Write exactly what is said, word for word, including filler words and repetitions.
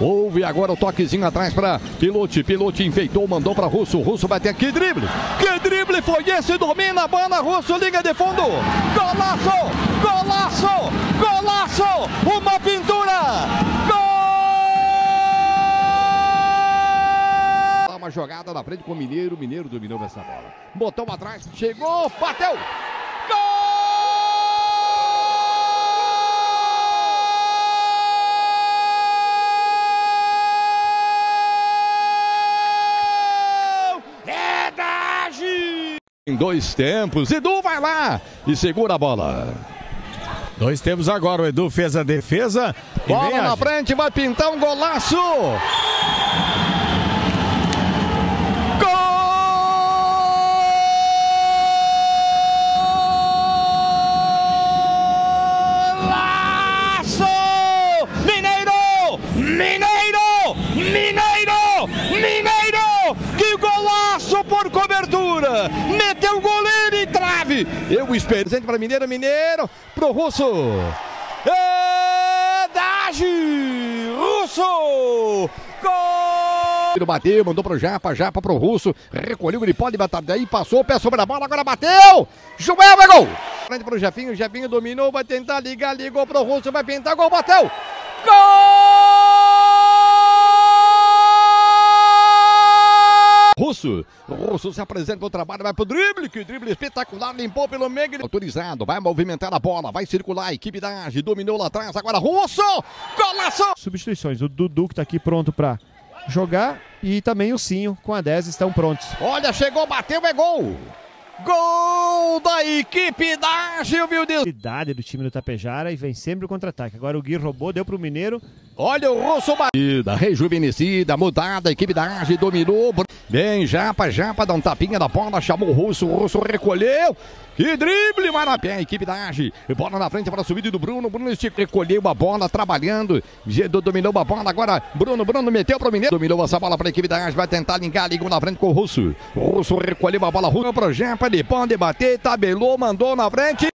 Houve agora o toquezinho atrás para Pilote. Pilote enfeitou, mandou para Russo. Russo vai ter aqui drible. Que drible foi esse? Domina a bola. Russo, liga de fundo. Golaço! Golaço! Golaço! Uma pintura! Gol! Uma jogada na frente com o Mineiro. Mineiro dominou essa bola. Botou atrás, chegou, bateu! Em dois tempos, Edu vai lá e segura a bola. Dois tempos agora, o Edu fez a defesa. Bola na frente, vai pintar um golaço. Golaço! Mineiro! Mineiro! Mineiro! Mineiro! Que golaço por cobertura! Meteu o goleiro em trave. Eu espero. Presente para Mineiro, Mineiro, pro Russo. É Dage! Russo! Gol! Bateu, mandou pro Japa, Japa pro Russo. Recolheu, ele pode bater daí, passou o pé sobre a bola, agora bateu! Joel, vai gol! Frente pro Jefinho, Jefinho dominou, vai tentar ligar, ligou pro Russo, vai pintar, gol, bateu! Gol! Russo, Russo se apresenta pro trabalho, vai pro drible, que drible espetacular, limpou pelo meio, autorizado, vai movimentar a bola, vai circular, a equipe da Age dominou lá atrás, agora Russo, golaço! Substituições, o Dudu que tá aqui pronto pra jogar e também o Sinho com a dez estão prontos. Olha, chegou, bateu, é gol! Gol da equipe da Age, viu Deus? Idade do time do Tapejara e vem sempre o contra-ataque. Agora o Gui roubou, deu pro Mineiro. Olha o Russo batida, rejuvenescida, mudada, a equipe da Age dominou. Bem, Japa, Japa dá um tapinha na bola, chamou o Russo, o Russo recolheu. Que drible, mas na pé, a equipe da Age. Bola na frente para a subida do Bruno. Bruno recolheu a bola, trabalhando. Dominou a bola, agora Bruno, Bruno meteu para o Mineiro. Dominou essa bola para a equipe da Age, vai tentar ligar, ligou na frente com o Russo. O Russo recolheu a bola, Russo para o Japa, de pão, de bater, tabelou, mandou na frente.